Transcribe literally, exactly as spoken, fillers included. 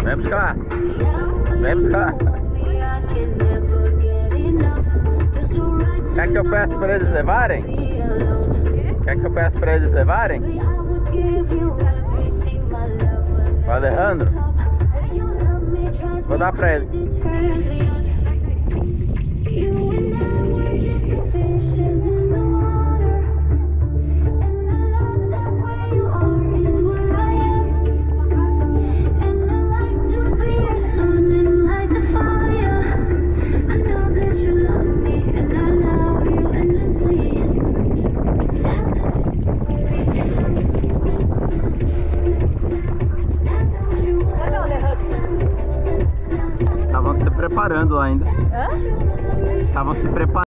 Vem buscar. Vem buscar. Quer que eu peça para eles levarem? Quer que eu peça para eles levarem? O Alejandro? Vou dar para ele. Estavam se preparando ainda. Hã? Estavam se preparando.